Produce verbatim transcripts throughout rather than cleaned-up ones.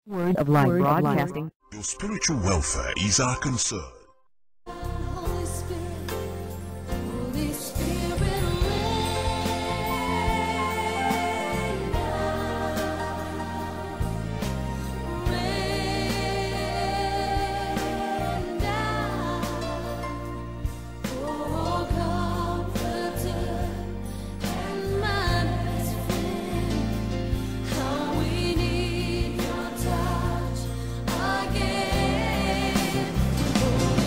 Word of Life Broadcasting. Your spiritual welfare is our concern. Holy Spirit, Holy Spirit, rain down, rain down, oh Comforter and my best friend, how we need your touch again.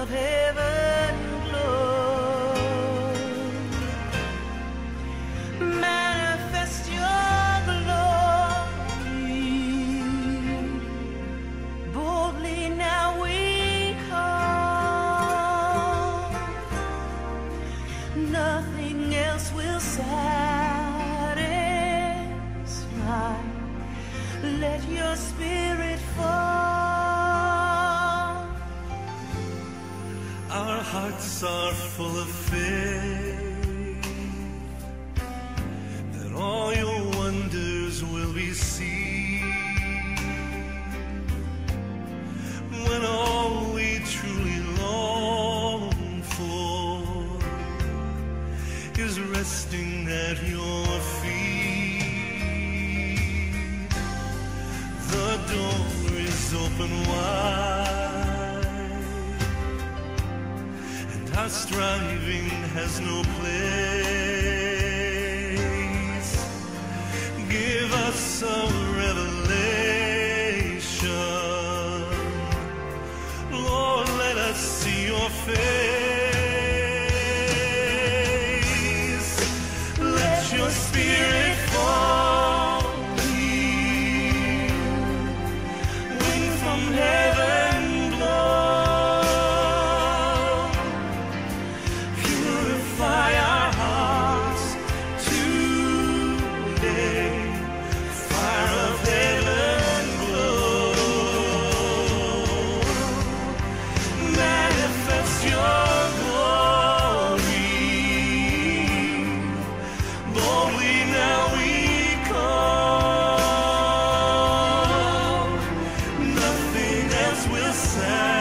of heaven glow. Manifest your glory. Boldly now we call. Nothing else will satisfy. Let your spirit fall. Our hearts are full of faith that all your wonders will be seen. When all we truly long for is resting at your feet, the door is open wide, and our striving has no place. Give us a revelation, Lord, let us see your face. Let your spirit fall, wing from heaven blow, purify our hearts today, fire of heaven glow, manifest your glory, boldly now we call, nothing else will satisfy.